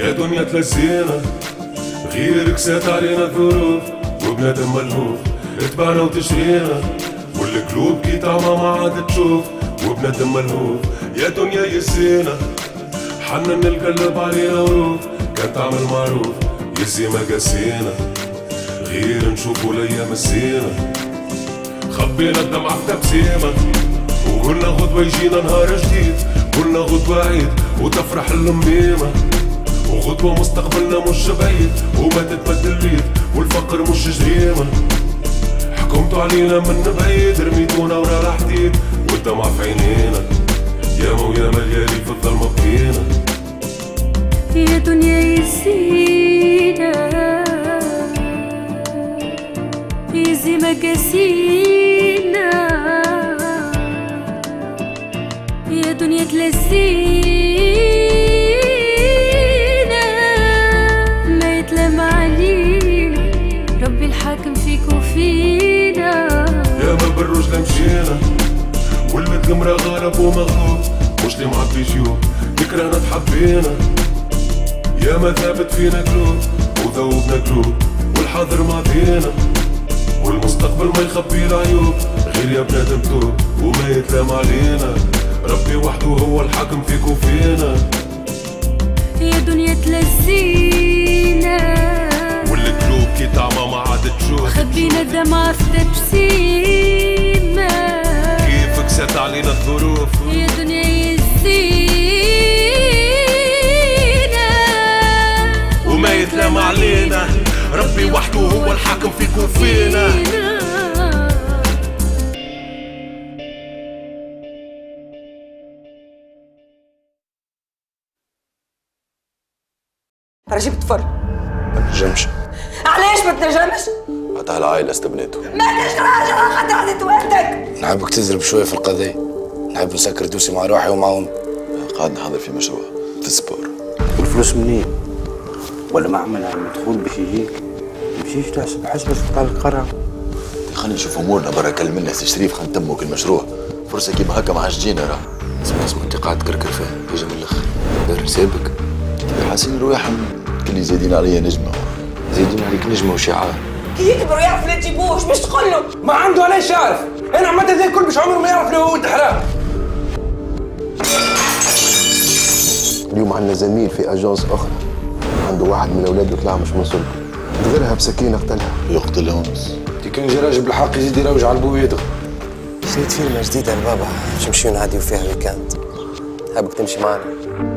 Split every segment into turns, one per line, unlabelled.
يا دنيا تلزينا غيرك سات علينا الظروف، وبنادم ملهوف اتبعنا وتشرينا، والقلوب كي طعمة ما عاد تشوف، وبنادم ملهوف يا دنيا يسينا، حنن القلب علينا وروف، كان تعمل معروف يسي ما قاسينا، غير نشوفو الايام السينا، خبينا الدمعة في تبسيمة، وقلنا غدوة يجينا نهار جديد، قلنا غدوة عيد وتفرح اللميمة، وغدوة مستقبلنا مش بعيد، وما تتبدل بيد والفقر مش جريمة، حكمتوا علينا من بعيد رميتونا ورا الحديد، والدمع في عينينا ياما وياما ليالي في الظلمة بكينا.
يا دنيا يزينا يزي مقاسينا، يا دنيا تلزينا ما يتلام علينا، ربي الحاكم فيك وفينا،
ياما بالرجل مشينا والمتقمرة غالب ومغلوب، مش لي معبي جيوب ذكرانا تحبينا، ياما ثابت فينا قلوب وذوبنا قلوب، والحاضر ماضينا والمستقبل ما يخبي العيوب، غير يا بنادم توب وما يتلام علينا، ربي وحده هو الحاكم فيك وفينا.
يا دنيا تلزينا
والقلوب كي طعمة ما عاد تشوف،
خبينا الدمعة في تبسيمة،
كيفك سات علينا الظروف،
يا دنيا يزينا
وما يتلام علينا، ربي وحده هو الحاكم فيك وفينا.
رجب تفر
ما تنجمش.
علاش ما تنجمش؟
قطع العائلة استبنيته.
ما تنجمش راجل خاطر عدت والدك.
نحبك تزرب شوية في القضية، نحب نسكر دوسي مع روحي ومع أمي.
قاعد نحضر في مشروع في السبور.
والفلوس منين؟ ولا معمل مدخول باش يجيك؟ مشيش تحسب حسبة في قطاع القرع.
خلينا نشوف امورنا برا، كلم لنا سي شريف، خلينا نتموا المشروع، فرصة كيما هكا ما عادش تجينا راه.
اسمع انت قاعد تكركر فيها، تيجي من الآخر، دار حسابك.
حاسين روحهم كلي زايدين عليا نجمة.
زايدين عليك نجمة وشعار.
كي يكبر ويعرف لا تجيبوش باش تقول له؟
ما عنده علاش يعرف؟ انا عملت هذا الكل باش عمره ما يعرف له ولد حرام.
اليوم عندنا زميل في اجانس اخرى عنده واحد من اولاده طلع مش من صلبه، دغرها بسكينه قتلها.
يقتل هونس.
كان جا راجل بالحق يزيد يروج على البويضه.
شريت فيلم جديدة لبابا باش نمشيو نعديو فيها ويكاند، حابك تمشي معنا؟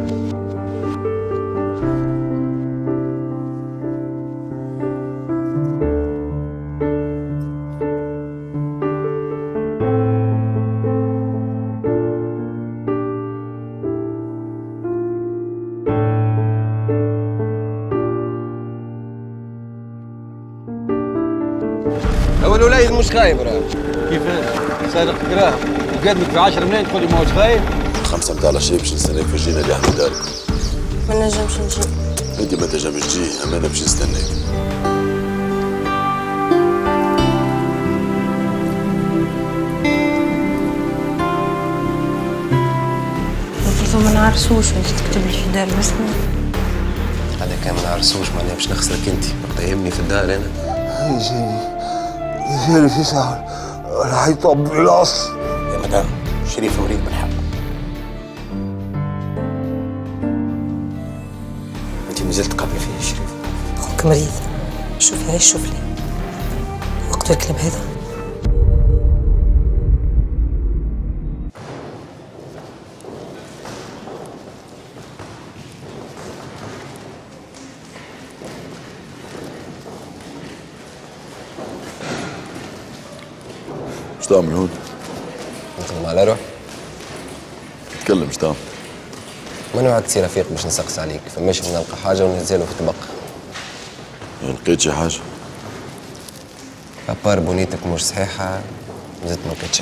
هو الولايد مش خايب راه. كيفاش؟ سارق قراه وقدمك في 10 منين تقول لي ما هوش خايب؟
5 متاع العشية باش نستناك في الجينا اللي عند دارك.
ما نجمش نجي.
انت ما تنجمش تجي، اما انا باش نستناك.
المفروض ما نعرسوش وانت تكتب لي في دار باسمي.
هذا كان ما نعرسوش معناها باش نخسرك انت، وقت يهمني في الدار انا.
جالي في ساعه راح يطب بالعصر.
يا مدام شريف مريض بالحق. انت مازلت قابله فيه يا شريف.
اخوك مريض، شوفي عايش شوف لي وقت الكلام هذا.
اش تعمل هون؟
نخدم على روحي.
تكلم اش تعمل؟
ما نوعد سي رفيق باش نسقس عليك، فماش نلقى حاجه وننزلوا في طبق.
لقيت شي حاجة؟
ابار بنيتك مش صحيحه، زدت ما لقيت شيء.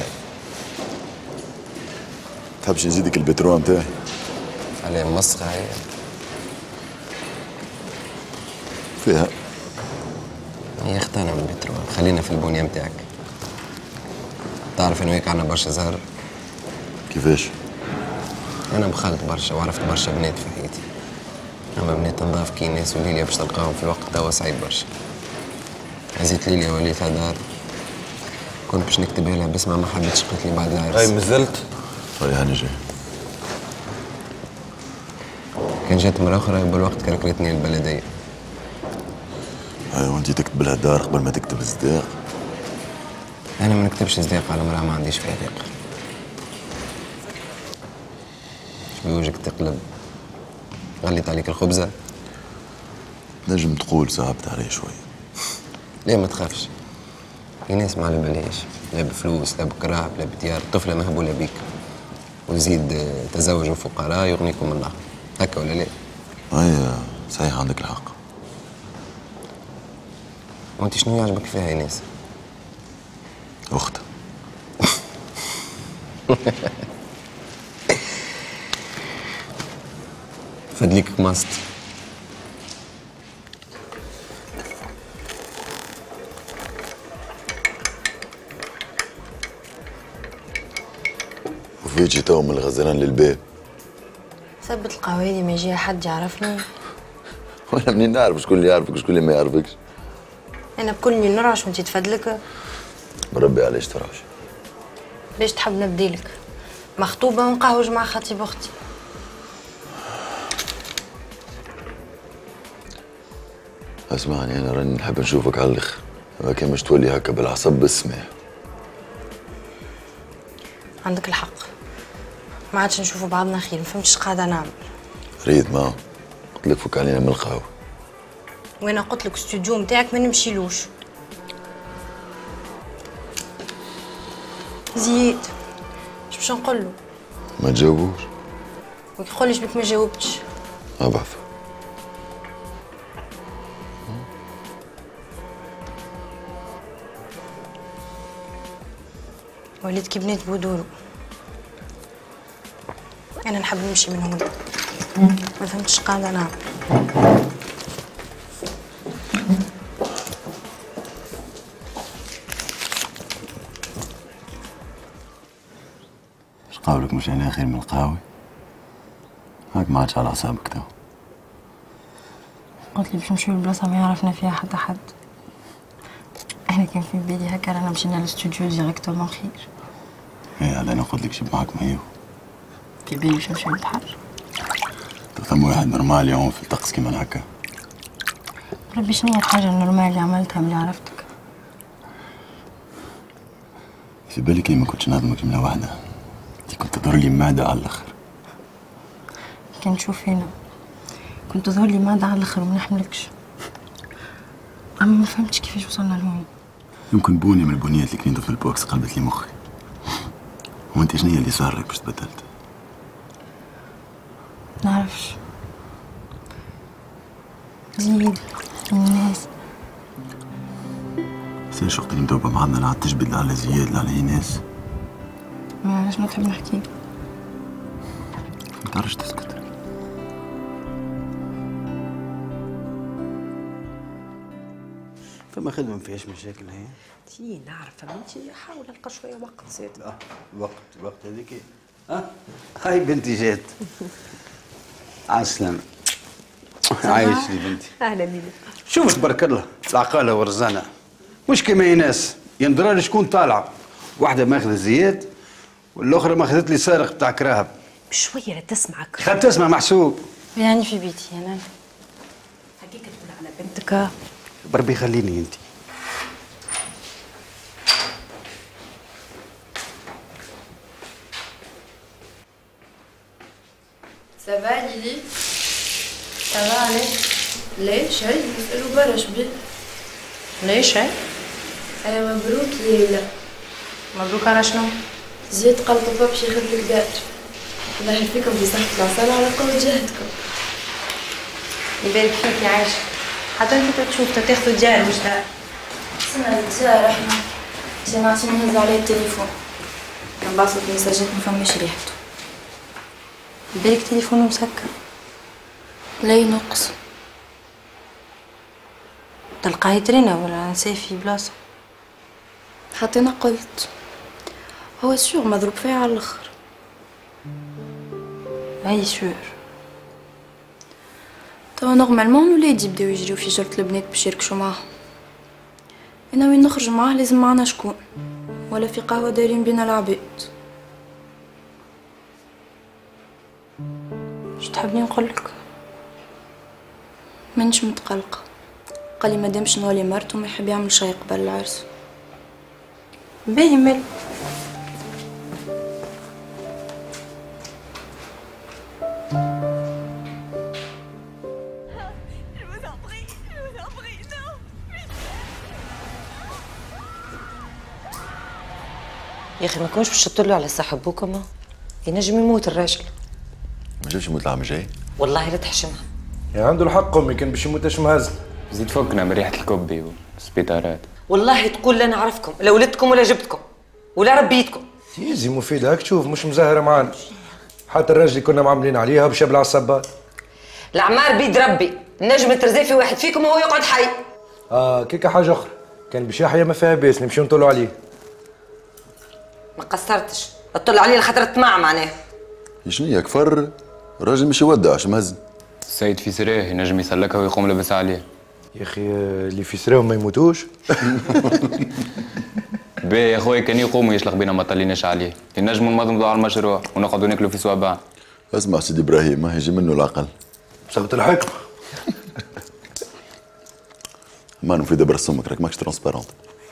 تحبش نزيدك البترول نتاعي؟
عليه مسخه هي.
فيها.
هي اختانا من البترول، خلينا في البنيه نتاعك. تعرف انه هيك عنا برشا زهر؟
كيفاش؟
انا مخلط برشا وعرفت برشا بنات في حياتي. أما بنات نضاف كي ناس وليليا باش تلقاهم في الوقت توا صعيب برشا. هزيت ليليا وليتها دار، كنت باش نكتبها لها بس ما حبيتش، قالت لي بعد العرس.
هاي مازلت؟ هاي هاني جاي.
كان جات مرة أخرى بالوقت كركرتني البلدية.
هاي وانتي تكتب لها دار قبل ما تكتب صداق؟
أنا ما نكتبش صداق على مرأة ما عنديش فيها ثقة. بوجهك تقلب، غليت عليك الخبزة.
نجم تقول صعبت عليه شوية.
ليه ما تخافش؟ في ناس ما على بالهاش، لا بفلوس لا بكراب لا بديار، طفلة مهبولة بيك. وزيد تزوجوا فقراء يغنيكم الله، هكا ولا لا؟
هاي صحيح عندك الحق.
وانت شنو يعجبك فيها يا ناس؟
أختها.
فدليك قماصت.
وفيجي تو من الغزلان للباب.
ثبت القهوة ما يجي حد يعرفني.
ولا منين نعرف شكون اللي يعرفك وشكون اللي ما يعرفكش؟
أنا بكلني نرعش وأنتي تفدلك.
بربي علاش ترعش؟
ليش تحب نبديلك؟ مخطوبة ونقهوج مع خطيب أختي.
اسمعني، أنا راني نحب نشوفك على الآخر، لكن مش تولي هكا بالعصب بالسماح.
عندك الحق، ما عادش نشوفوا بعضنا خير، ما فهمتش قاعدة نعمل.
ريت ما قلت لك فك علينا من القهوة.
وانا قلت لك استوديو نتاعك ما نمشيلوش. زيد اش باش نقول له؟
ما تجاوبوش.
وكي يقوليش بك ما جاوبتش.
أبعث.
وليد كي بنات بودورو. انا نحب نمشي من هنا، ما فهمتش قاعدة نعمل.
اش قولك مش أنا خير من القهوة؟ هاك ما عادش على أعصابك تو.
قلت لي باش نمشيو لبلاصة ما يعرفنا فيها حتى حد. انا كان في بالي هكا رانا مشينا للاستوديو ديريكتومون خير.
ايه هذا أنا قلت لك جيب معاك مايو.
في بالي باش نمشيو للبحر.
ثم واحد نورمال يوم في الطقس كيما هكا.
ربي شنو هي الحاجة النورمال اللي عملتها ملي عرفتك؟
في بالي كي ما كنتش نهضمك جملة واحدة، انتي كنت تظهر لي معدة على الآخر.
كان تشوف هنا كنت تظهر لي معدة على الآخر وما نحملكش. أما ما فهمتش كيفاش وصلنا لهون.
يمكن بوني من البنيات اللي كنت في البوكس قلبت لي مخي. وانت شنو هي اللي صار لك باش تبدلت؟
نعرفش. زيد الناس.
سير وقت اللي مدوبة معنا لا عاد تجبد لا على زياد لا على ايناس.
ما علاش ما تحب نحكي؟
ما تعرفش تسكت.
فما خدمة ما فيهاش مشاكل هي؟
تي نعرف بنتي، حاول نلقى شويه وقت زاد.
وقت هذيك. هاي بنتي جات. على السلامة. عايش لي بنتي.
اهلا بيك.
شوف تبارك الله العقالة والرزانة، مش كيما ايناس يندرى شكون طالعة، واحدة ماخذة زياد والأخرى ماخذت لي سارق بتاع كراهب.
بشويه لا تسمعك.
خد تسمع محسوب.
يعني في بيتي أنا.
هكيك تقول على بنتك.
بربي خليني انت.
سافا ليلي؟ سافا عليك؟ ليش هاي نسألو برا شبيه؟
ليش هاي؟
أيوا مبروك يا ليلى.
مبروك على شنو؟
زيد قال بابا باش ياخذ لك دار. الله يحفيكم في صحة العسل على قوة جهدكم.
يبارك فيك يا عايشة. حتى انت تشوف تاخذوا ديار مش دار.
سمع الدار احنا سمعتني نهز عليه التليفون. نبعثلك مساجات ما فماش ريحته.
بالك تليفونه مسكر.
لا ينقص.
تلقاه يترينا ولا نسيه في بلاصة؟
حتى انا قلت هو سيور مضروب فيها على الاخر.
اي سيور.
توا نورمالمون ولادي يبداو يجريو في جرة البنات باش يركشوا معاهم. انا وين نخرج معاه لازم معنا شكون، ولا في قهوة دايرين بينا العباد. شو تحبني نقولك؟ مانيش متقلقة. قالي مادامش نولي مرتو ما يحب يعمل شي قبل العرس.
باهي مال
يا اخي ما كنتش باش تطلعوا على صاحب بوكما، ينجم يموت الراجل.
ما جاش يموت العام الجاي؟
والله لا تحشمها.
يا عنده الحق امي، كان باش يموت مهزل.
زيد فكنا من ريحه الكبي والسبيطارات.
والله تقول لا نعرفكم لا ولدتكم ولا جبتكم ولا ربيتكم.
يزي مفيد هاك تشوف مش مزهره معانا. حتى الراجل اللي كنا معاملين عليها باش يبلع الصباط.
العمار بيد ربي، النجم ترزي في واحد فيكم وهو يقعد حي.
كيكا حاجه اخرى، كان باش يحيى ما فيها باس نمشيو نطلعوا عليه.
ما قصرتش، اطلع عليه لخاطر طمع معناه.
شنو هي كفر؟ الراجل مش يودع اش مهزن.
السيد في سراه ينجم يسلكها ويقوم لابس عليه.
يا اخي اللي في سراهم ما يموتوش.
باهي يا خويا كان يقوم يشلق بينا ما طليناش عليه، ينجموا نمضمضوا على المشروع ونقعدوا ناكلوا في صوابع.
اسمع سيدي ابراهيم ما يجي منه العقل.
صوت الحكمه.
ما نفيد برا امك راك ماكش ترونسبارونت.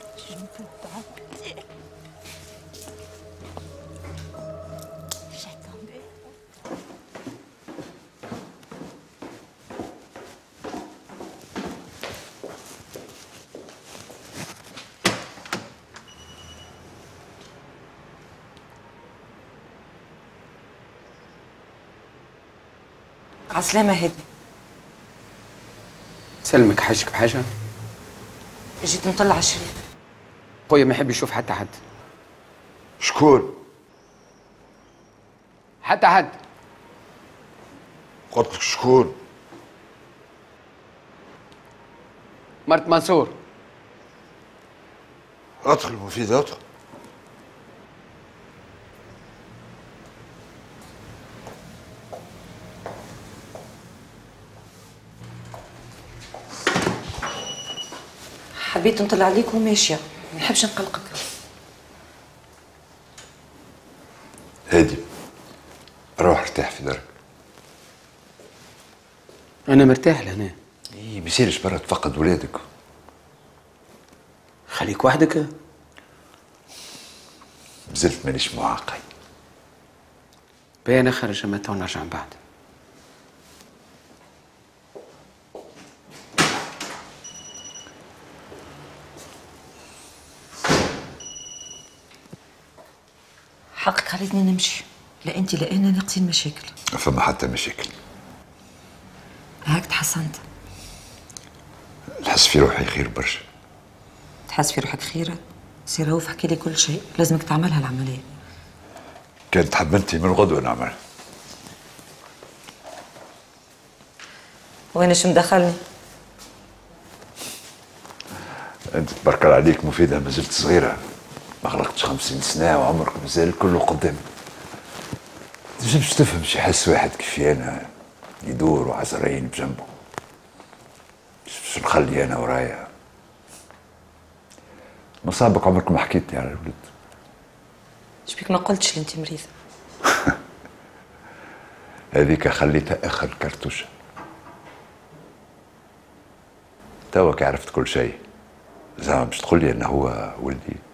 عسلامة هادي.
سلمك حاجك بحاجة؟
جيت نطلع الشريف.
خويا ما يحب يشوف حتى حد.
شكون؟
حتى حد.
قلت لك شكون؟
مرت منصور.
ادخل مفيد ادخل.
حبيت نطلع عليك وماشية، ما نحبش نقلقك.
هادي روح ارتاح في دارك.
أنا مرتاح لهنا.
إيه ما يصيرش برا تفقد ولادك.
خليك وحدك.
مازلت مانيش معاقل.
باهي أنا خارج أما تو نرجع من بعد.
حقك خليتني نمشي، لا انت لا انا ناقصين مشاكل.
فما حتى مشاكل.
هاك تحسنت.
نحس في روحي خير برشا.
تحس في روحك خيرة؟ سير هو احكي لي كل شيء، لازمك تعملها العملية.
كانت تحب انت من غدوة نعملها.
وين شو مدخلني؟
انت تبارك الله عليك مفيدة ما زلت صغيرة. ما خلقتش 50 سنة وعمرك مازال كله قدامك. تنجمش تفهم شي حس واحد كيفي انا يدور وعزرين بجنبه. باش نخلي انا ورايا. مصابك عمرك ما حكيتني على الولد.
شبيك ما قلتش انت مريضة؟
هذيك خليتها اخر كرتوشة. توك عرفت كل شيء. زعما باش تقول لي انه هو ولدي.